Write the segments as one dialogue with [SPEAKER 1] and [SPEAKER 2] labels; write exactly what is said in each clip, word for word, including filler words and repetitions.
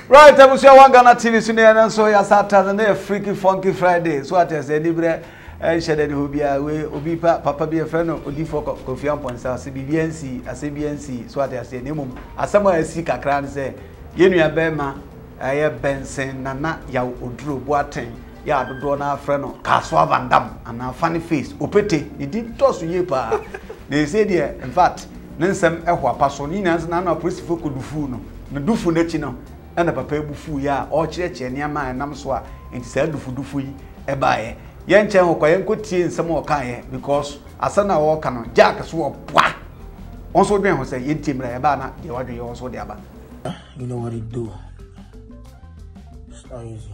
[SPEAKER 1] Right, I'm sure one Ghana T V soon and so ya Saturday and freaky funky Friday. So what is any bre and shed who be away obi papa be a friend of Odifo Kofi Amponsa C B N C a C B N C so what I say name as someone seek a crown say Yenu Bema I Benson Nana ya Udru Boateng ya do na friend of Kaswa Van Dam and a funny face opete he did toss you pa they say there in fact Nensem ehwa pasonina na na principal kodufu no na dufu na chi no na papa ebufu ya o kireche niama enam so a enti sa dufu dufu yi e baaye ye nche ho kwa ye nkotie nsem o kan ye because asana wo ka no jack so oboa onso dwen ho say ye ntimra e ba na ye wadwe ye onso de aba.
[SPEAKER 2] You know what it do? It's not easy.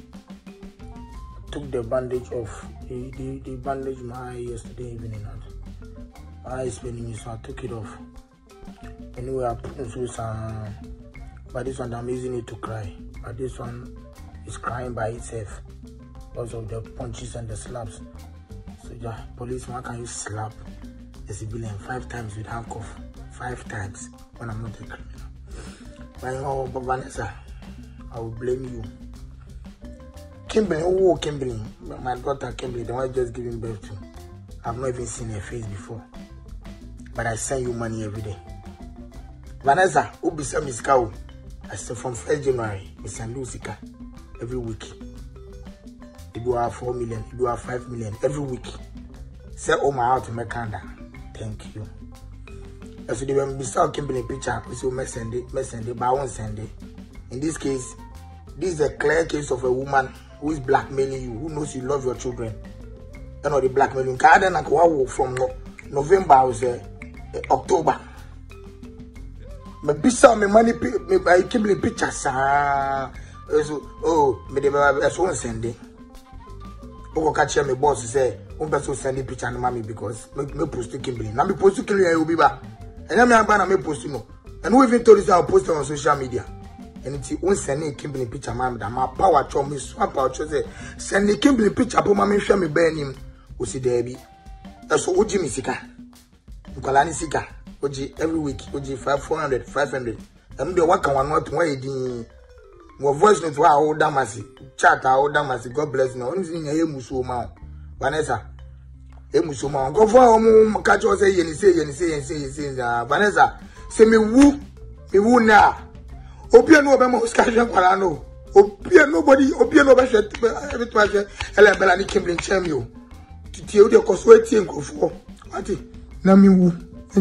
[SPEAKER 2] I took the bandage off. The, the, the bandage my eye yesterday evening. My eye is paining me, so I took it off. Anyway, I put it some. But this one, I'm using it to cry. But this one is crying by itself because of the punches and the slaps. So, yeah, policeman, can you slap a civilian five times with handcuff? Five times when I'm not a criminal. But oh, but Vanessa, I will blame you. Kimberly, oh, Kimberly, my daughter Kimberly, the one just giving birth to. I've not even seen her face before. But I send you money every day. Vanessa, who be some is cow? I said from first January, we send Lucica every week. You do have four million, you do have five million every week. Sell all my house to make Canada. Thank you. As you when we saw Kimberly picture, we saw me send it, me send it, but I won't send it. In this case, this is a clear case of a woman who is blackmailing you, who knows you love your children. You know the blackmailing. Canada na kwa from November, I was uh, October. Me bisa me money me I Kimberly pictures ah so oh me de be so send it. Oko catch me boss say un person send picture na me because me me post to Kimberly. Na me post to Kimberly I will be back. And na me amba na me post no. And who even told you I post on social media. And it's un send Kimberly picture ma da ma power cho me swap out say send Kimberly picture po ma me hwe me ba nim o si there bi. So oji mi sika. Nkwala ni sika. Oji every week oji five four hundred five hundred and the work one not why the more voice note wa hold damasi chat hold damasi God bless you only thing e muso ma Vanessa e muso ma go for omo catch us say yen say yen say yen say say Vanessa say me wu me wu na obi no be mo skasha kwala no obi nobody obi no be shit every time say ele bela ni Kimberly champion titi o de koso eti nkofo ati na me wu.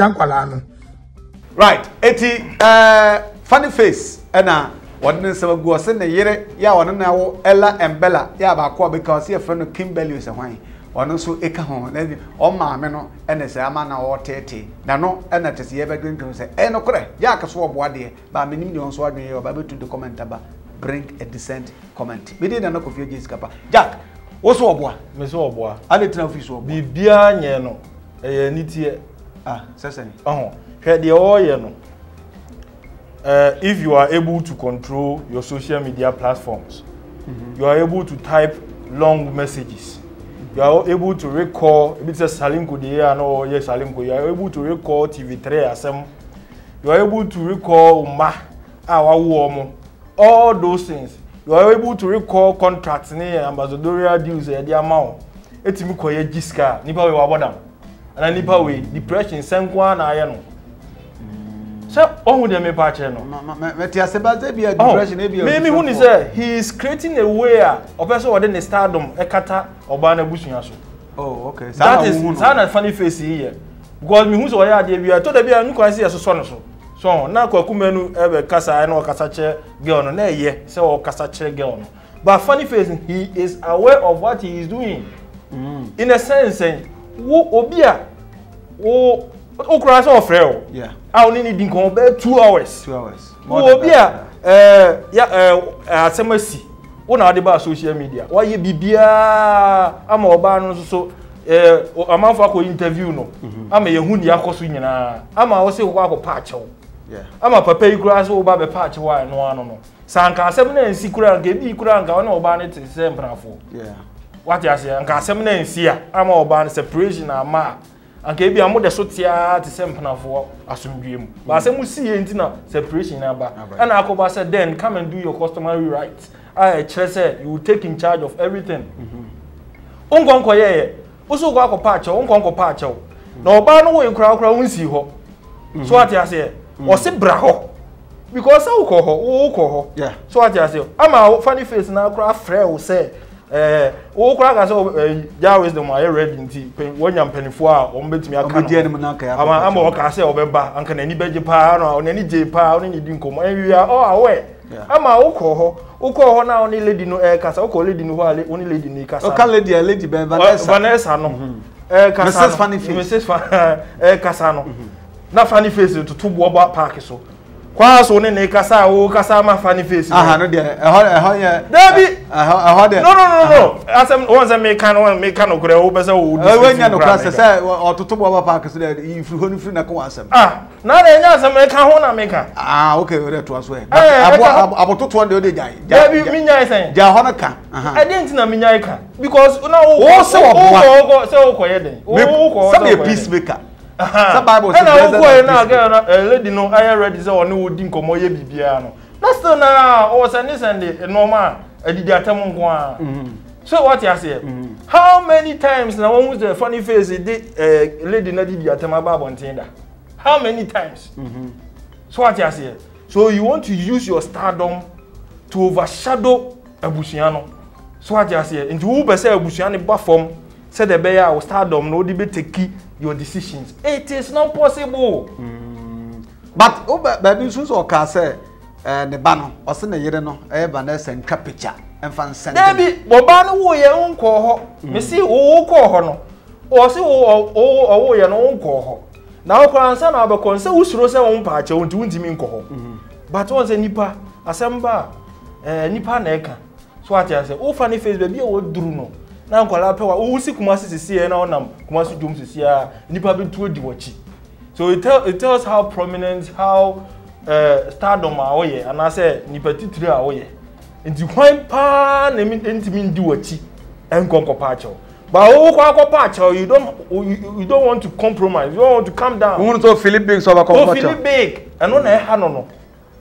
[SPEAKER 1] Right, eti uh funny face ena wadne sabagu se ne yere ya wona na wo Ella Embella ya ba ko because your friend Kimberly se hwan ono so eka ho na o maame no ene se ama na wo tete na no ena tese ye be green se e no kore ya ka so obo de ba menim de on so adwen ye ba betu the comment aba bring a decent comment be dey na no Kofi Jessica pa Jack wo so obo a
[SPEAKER 3] me so obo a
[SPEAKER 1] ale tena fi so obo
[SPEAKER 3] bibia nye no eh nitie.
[SPEAKER 1] Ah, certainly.
[SPEAKER 3] Uh-huh. The oil, no. Uh, if you are able to control your social media platforms, mm-hmm. you are able to type long messages. Mm-hmm. You are able to record. If it's a Salim Kudiya, no, yes, Salim Kudiya. You are able to record T V three asem. You are able to record ma, awa all those things. You are able to record contracts, ne, ambassadorial deals, eh, the amount. Etimi koye jiska, nipa we wabodam. And nipa we depression senkwa na aye no so ohun de me pa che no
[SPEAKER 1] me ti aseba be depression e be
[SPEAKER 3] me me hu ni say he is creating a way a opeso wode ne stardom e kata oba na busunya so.
[SPEAKER 1] Oh, okay.
[SPEAKER 3] That is that funny face here because me hu so ya de bia to da bia nko ase so so no so so na kwa kumenu e be kasa na o kasa che girl no na eye say o kasa che girl no but funny face he is aware of what he is doing. Mm. In a sense wo obia wo okura so ofre
[SPEAKER 1] yeah
[SPEAKER 3] a oni ni din kon be two hours
[SPEAKER 1] two hours
[SPEAKER 3] wo obia eh ya eh asemasi wo na de ba social media wo ye bibia ama oba no so eh amanfo akọ interview no ama ye hu ni akoso nyina ama wo se ko akọ paachew yeah ama papa yi kura so oba be paachew a no ano no sanka asem na nsi kura nka bi kura nka ona oba ne te se mprafo yeah what you say nka asem na nsi a ama oba ne separation ama anka ebi amo de so tia te sempanafo asomdwe mu ba se mu see enti na separation na ba and akoba said then come and do your customary rights I say you will take in charge of everything unkonko ye uso kwa ko pa che unkonko pa che na oba no wo nkura nkura wonsi ho so ati ase o se bra ho because how ko ho wo ko ho so ati ase ama funny face na nkura frɛ wo say eh wo kura ka so ja wisdom I ready nti wonya mpanifo a o mbetimi aka no ama ama o ka say obeba anka na ni beje pa no na ni je pa o ni di nkomo enwia o awe ama wo ko ho wo ko ho na o ni lady no eh kasa wo ko lady no ho ale o ni lady ni kasa
[SPEAKER 1] o ka lady a lady ben Vanessa
[SPEAKER 3] Vanessa no eh kasa
[SPEAKER 1] Missus Funny Face
[SPEAKER 3] Missus eh kasa no na Funny Face to to bo park so kwa so ne ne kasa wo kasa ma Funny Face
[SPEAKER 1] aha no de eho eho ye
[SPEAKER 3] David
[SPEAKER 1] eho eho de
[SPEAKER 3] no no no no asem won say me kan won me kan okure wo pese wo
[SPEAKER 1] di we nya no class say ototo bo park so de ifru ho ni fru na ko asem
[SPEAKER 3] ah na na nya asem me kan ho na me kan
[SPEAKER 1] ah okay we de to aso e abo abototo on de o de jai
[SPEAKER 3] David me nya sen
[SPEAKER 1] ja ho na kan
[SPEAKER 3] aha I didn't na me nya kan because na wo
[SPEAKER 1] wo se wo
[SPEAKER 3] wo say wo ko ye den wo ko
[SPEAKER 1] say be peacemaker
[SPEAKER 3] Some Bible says that. Na go na lady no I ready say oni wo di nkomo ye bibia no. Na still na o say ni send normal adidi atam nko a. So what you say? How many times na one with the Funny Face the lady na didi atam aba da? How many times? So what you say? So you want to use your stardom to overshadow Abusiano. So what you say? Into who be say Abusiano ba form say the be ya stardom no di be take your decisions. It is not possible.
[SPEAKER 1] Mm. But oh, baby, so so can say, uh, the banner or send a year no, eh, Vanessa and Capicha and fan send.
[SPEAKER 3] Baby, Bobano, wo ye own call her. Me see, oh, call her no. Or see, oh, oh, oh, ye no call her. Now, concern our concern, who's rose on patch, or do him call her. But once a nipa, assemble, eh, nipa neka. So what I say, oh, Funny Face, baby, oh, Druno. Na nkwala pewa wo si kumasi sisi na onam kumasi dum sisi a nipa be tuo di wachi so it, tell, it tells how prominent how uh, stardom a oye and I say nipa titire a oye nti kwan pa na ntimi ndi wachi enkonko pacho but wo kwa kwa pacho you don't you, you don't want to compromise you don't want to calm down
[SPEAKER 1] we want to feel big so about
[SPEAKER 3] comfort feel big eno na e ha no no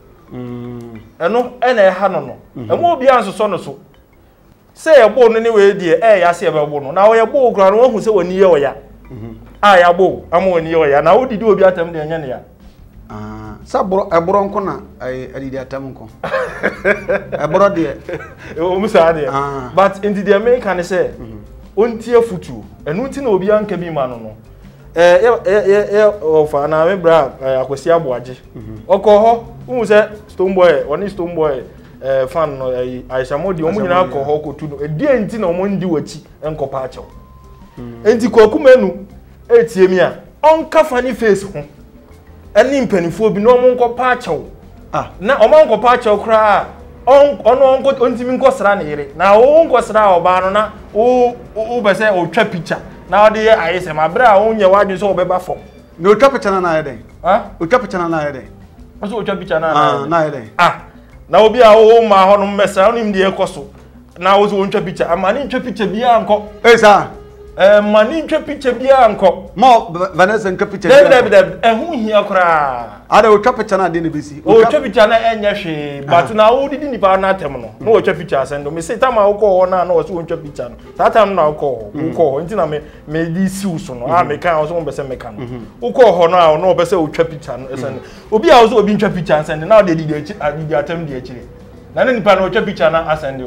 [SPEAKER 3] mm eno e na e ha no no e mo obi anso so no so say a bow no anyway dear eh ya say a bow no na we bow kra no hu say woni ye oya mhm ah ya bow am woni ye oya na wo didi obi atam de anya ne ya
[SPEAKER 1] ah sa bro e bro nko na ai adidi atam nko e bro de
[SPEAKER 3] o mu sa de but in the American say ontie futu enu nti na obi anka bi ma no no eh eh eh ofa na me bra akwasi aboaje okoho hu say Stone Boy oni Stone Boy eh fan no Aisha Modi omu nyina ko ho ko tu no edi enti na omu ndi wachi enkopa achew enti kwakumenu etie mi a onka Funny Face ho eni mpanifo bi no omu nkopa achew ah na omu nkopa achew kra on ono onko ontimi nkosra na yire na wo nkosra oba no na wo wo be say o twa picture na ode ye ayese ma bra wo nye wadun so obeba fo
[SPEAKER 1] na o twa picture na na yede
[SPEAKER 3] ah
[SPEAKER 1] o twa picture na na yede
[SPEAKER 3] so o twa picture na
[SPEAKER 1] na na yede
[SPEAKER 3] ah na obi a wo ma ho no mmesa onim de ekoso na wo so wontwa picture amani ntwa picture bia anko
[SPEAKER 1] eh sa
[SPEAKER 3] eh mani ntwa picture bia anko
[SPEAKER 1] mo Vanessa nka picture
[SPEAKER 3] bia David David ehu hia kra
[SPEAKER 1] ada wo twa picture na de ne besi
[SPEAKER 3] o twa picture na enya hwe but na wo didi nipa na atem no na wo twa picture sendo me say time wo ko ho na na wo so wontwa picture no that time na wo ko ho wo ko ho nti na me me di siu so no ah me kan wo so wo be se me kan no wo ko ho no a no wo be se wo twa picture no sendo obi a wo so obi ntwa picture sendo na wo de di di atem di akire na na nipa na wo twa picture na asendo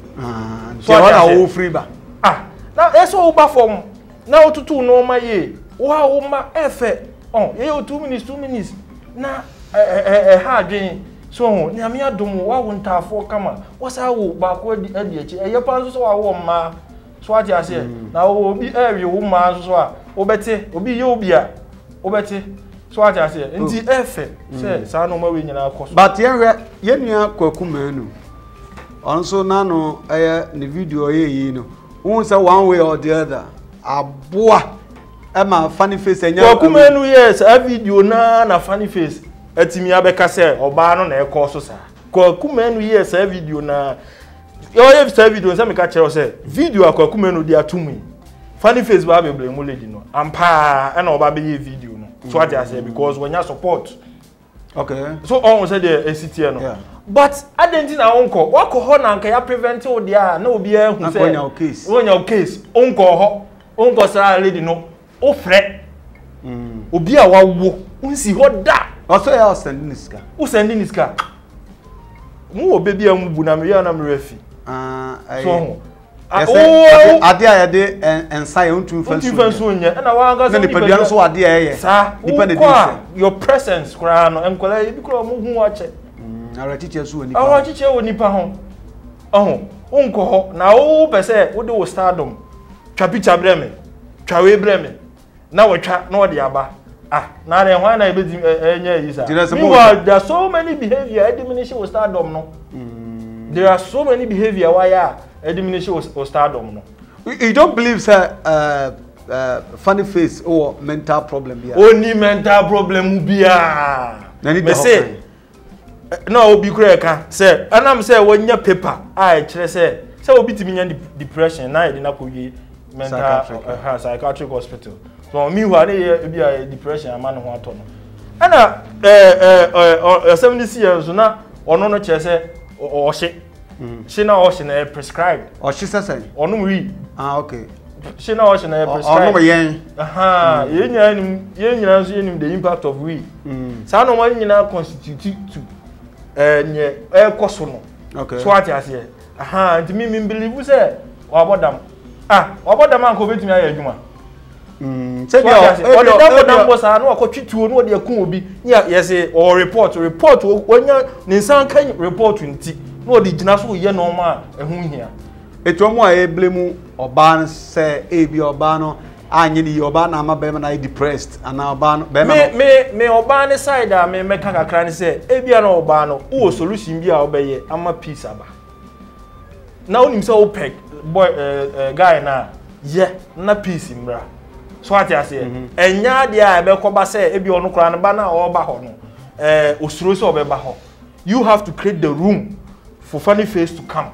[SPEAKER 1] ah so na wo free ba
[SPEAKER 3] ah na eso wo ba form na wo tutu no ma ye wo ha wo ma efe oh ye o two minutes two minutes na eh eh eh ha dwen so nyame adom wa wo ntafo kama wasa wo ba ko adi adi echi eye pa nso so wa wo ma so ati ase na wo obi ewe wo ma nso so a wo bete obi ye obi a wo bete so ati ase nti efe se sa no ma we nyina akoso
[SPEAKER 1] but yenwe yenua kwakumanu onso na no eh ne video ye yi no won say one way or the other aboa ema Funny Face enya
[SPEAKER 3] kwakumanu yes a video na na Funny Face atimi abeka se oba no na ekoso sa kwakumanu yes a video na yo ye sa video nsa me ka kire o se video akwakumanu di atumu funny face ba be blame lady no ampa and oba be video no so what I say because when you support
[SPEAKER 1] okay
[SPEAKER 3] so on say the A C T no yeah. But I didn't know uncle what ko ho na nka ya prevent o dia na obi a hu say
[SPEAKER 1] onya case
[SPEAKER 3] onya case uncle ho uncle say lady no o frɛ mm obi a wawo unsi ho da
[SPEAKER 1] also ya send niska
[SPEAKER 3] o send niska mu obebi am bu na me ya na me refi
[SPEAKER 1] ah
[SPEAKER 3] so
[SPEAKER 1] oh ade a yade ensa ye untu fansu
[SPEAKER 3] untu fansu nya na wa nga
[SPEAKER 1] say ni padua no so ade a ye
[SPEAKER 3] sa depend on your presence kra no enkola e bi kra mo hu wa che
[SPEAKER 1] ara chiche so oni pa
[SPEAKER 3] ara chiche woni pa ho oh unko ho na wo pese wo de wo stardom twa picture bre me twa we bre me na wo twa na wo de aba ah na re hwan na e bedi enya yi sa there are so many behavior diminishing wo stardom no there are so many behavior why ya diminish or stardom no.
[SPEAKER 1] You don't believe sir uh, uh, funny face or mental problem here?
[SPEAKER 3] Only mental problem bia. Me say no obi kura ka say anam say wonya paper I kire say say obi timi nya depression na e na koyi mental uh, psychiatric hospital. So me who are bia depression amane ho ato no. Ana eh eh seventy years na ono no kire say o hye she na o she na prescribed
[SPEAKER 1] o she say
[SPEAKER 3] onu wi
[SPEAKER 1] ah okay
[SPEAKER 3] she na o she na prescribed
[SPEAKER 1] onu yen
[SPEAKER 3] aha ye nyina nim ye nyina so nim the impact of we sa no man nyina constitute to eh nye e koso no
[SPEAKER 1] okay
[SPEAKER 3] so ati ase aha nti me me believe say wa bodam ah wa bodam an ko betumi aye adwuma
[SPEAKER 1] mm say
[SPEAKER 3] o de da bodam bo sa no akotwituo no de akun obi yes or report report wonya ni san kan report nti no di gina so ye normal ehun hia
[SPEAKER 1] eto mo a eblemu oba se e bi oba no anye ni oba na ama be na depressed ana oba no be
[SPEAKER 3] me me me oba ne side a me meka kakra ne se e bia na oba no wo solution bia obeye ama peace aba na onim se o peg boy uh, uh, guy na ye na peace mra so ati ase enya de a be koba se e bia ono kra ne ba na oba ho no eh osuro se obeba ho you have to create the room for funny face to come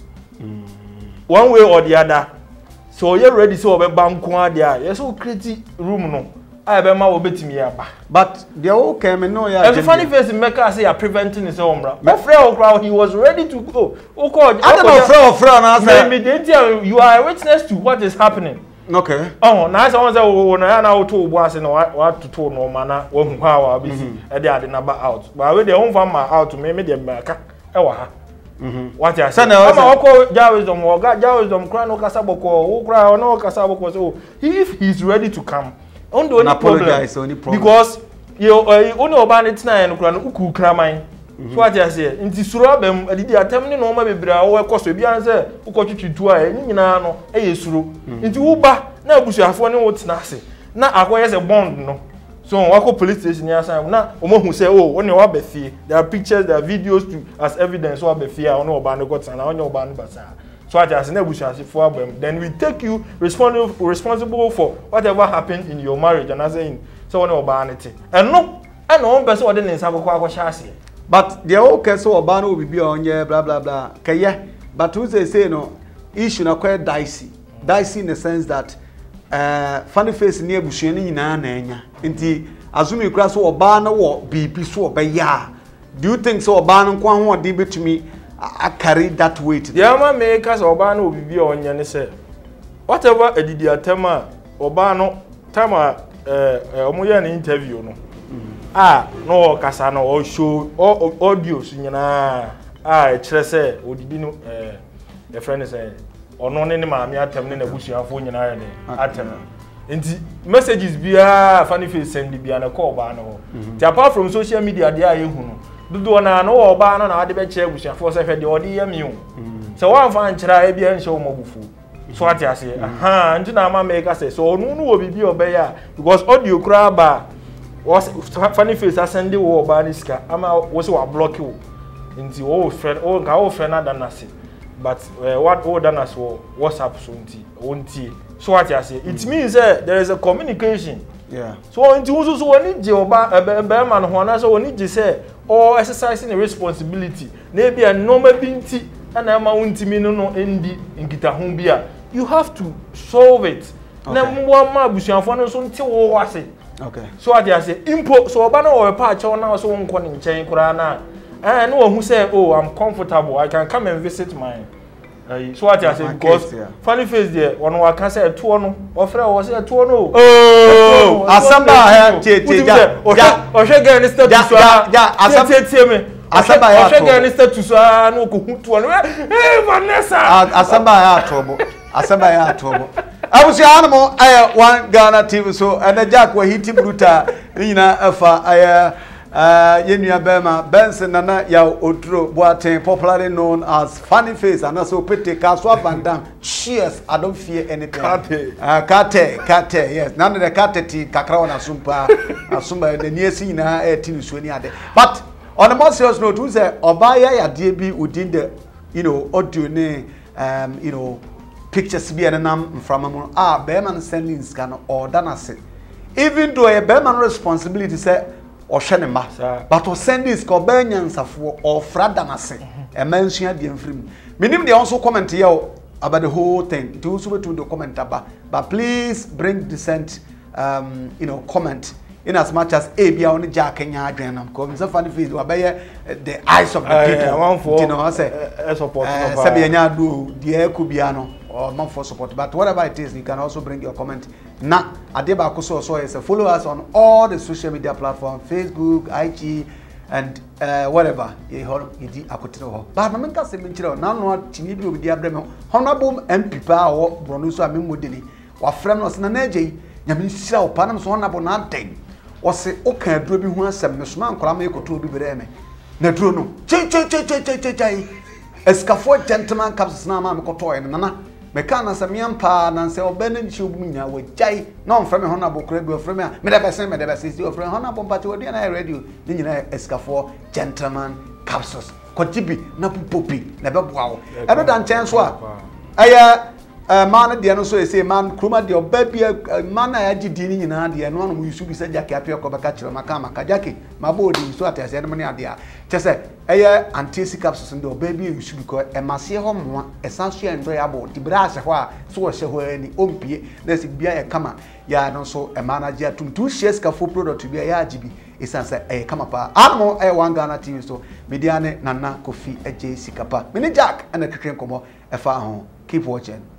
[SPEAKER 3] mm. one way or the other so you ready so be banko there yes so create room no I be ma obetimi aba
[SPEAKER 1] but the whole came no ya
[SPEAKER 3] and funny face make us say you preventing his omra my friend crowd he was ready to go o call
[SPEAKER 1] I don't know friend friend na
[SPEAKER 3] say you are a witness to what is happening
[SPEAKER 1] okay
[SPEAKER 3] oh na say one say o na na o to obo ase na wa to no ma na wo hu ha wa be si e dey ade na ba out but we dey home farm out me me dey maka e wa ha mhm what you say na ma oko jawisdom wo ga jawisdom kra no kasa boko wo kra no kasa boko so if he's ready to come on the only problem, only problem because you only oba ne tina no kra no uku kraman so what you say nti suro abem adidi atem ne no ma bebra wo ekoso bia say ukotwitwitu a ni nyina no e yesuro nti wo ba na abusuafo ne wo tina ase na akoye se bond no so wako police station ya say na omohu say oh oni wa befie there are pictures there are videos to as evidence wa befie a oni oba ne got na oni oba ne basa so I just na busuase for abem then we take you responsible responsible for whatever happened in your marriage and as in so oni oba ne te eno ana on person ode ne nsa akwa akwa shase
[SPEAKER 1] but the whole case oba no obi bia onye blah blah blah kaye but who say say no issue na quite dicey dicey in the sense that uh funny face ni abusua ni nyina na enya nti azumi kura so oba na wo bibi so obeya do you think so oba no kwa ho odi betumi I carry that weight
[SPEAKER 3] yeah ma make us oba na obibi onye ne say whatever edidi atema oba no time eh omoye na interview no ah no kasa no o show audio so nyina ah e kire say odidi no eh the friend say ono ne ne maami atem ne na busuafo nyina ya ne atem nti messages bia funny face send bia na call ba no ti apart from social media dia ye hu no dudu na no oba no na ade be kire busuafo say fe de odi ye mi o so wan fa nkira e bia nche o mabufu so ati ase aha nti na ma make say so onu no obi bi obeya because audio kra ba was funny face asende wo oba ni sika ama wo se wa block wo nti wo friend o ga wo friend na na se but uh, what all done as well WhatsApp so nti onti so what you say it means that there is a communication
[SPEAKER 1] yeah
[SPEAKER 3] so nti wo so woni je oba ebe ma no ho na so woni je say or exercising a responsibility na bia normal bi nti na ma wonti mi no no endi nkita ho bia you have to solve it na mbo ma busuafo no so nte wo wase
[SPEAKER 1] okay
[SPEAKER 3] so ade ase impo so oba na wo pa ache na so wonko ne nchen kura na eh na wo hu say oh I'm comfortable I can come and visit my uh, so ade ase because case, yeah. Funny face there one wa kan say to no o frɛ wo say to no
[SPEAKER 1] oh asamba ha che che ja
[SPEAKER 3] o hwe gan status so
[SPEAKER 1] ja asamba
[SPEAKER 3] tie me asamba ya to o hwe gan status so na ko hu to no eh Vanessa
[SPEAKER 1] asamba ya to bo asamba ya to bo abusi animo aya one Ghana T V so and Jack wa hiti bruta nyina afa aya uh yenua bema Benson nana ya Oduro Boateng popularly known as Funny Face and also Pete Kaswa Bandam cheers I don't fear anything
[SPEAKER 3] kate
[SPEAKER 1] uh kate kate yes none the kate ti kakra wana sumpa asumba the niesi nyina e ti nsuani ade but on the more serious note we say obaya ya de bi within the you know audio ne um you know pictures be and nam from ah beman sending scan or danase even though a beman responsibility say or shenema but or sending scan benyansafo or fradanase a mention the infrim minim they also comment here about the whole thing to also to the comment about but please bring decent um you know comment in as much as A B only Jack Kenya Adrian because so Funny Face will be the eyes of the people you know I say
[SPEAKER 3] support
[SPEAKER 1] Sabianya do the Kubiano or not for support but whatever it is you can also bring your comment na adeba koso so is follow us on all the social media platforms Facebook I G and uh, whatever you hold idi akotino but no menka se menchire na no chini bi obi abrem honorable M P pa wo brono so amemodeli wa frem no se na naje nyame sira opa na so honorable na den o se o kan aduro bi hu asem me soma ankora ma ekoto obi bere me na duro no che che che che che che escafo gentleman caps na ma me koto en nana me kan na samiam pa na se obene nchi obunya we jai na on frame honorable kra bi o frame me da person me da person si o frame honorable pa che odi na radio ni nyina escafo gentleman capsules ko tibi na popi na be boawo e do dan chen so a aya man de no so e say man kroma de oba bia man na ya gidi ni nyina de no no yusu bi se jake apia ko baka kire maka maka jake mabodi so atase no ne ade a chese eye anti capsules de oba bia yusu bi ko e mase ho moa esanso ya ndo ya bo di bra ase ho a so wo hye ho ani ompie na se bia e kama ya no so e manager tumtu shares ka fo product bia ya agibi esanse e kama pa anmo e one Ghana T V so media ne nana Kofi eje sikapa mini Jack and a twetwen komo e fa ho keep watching.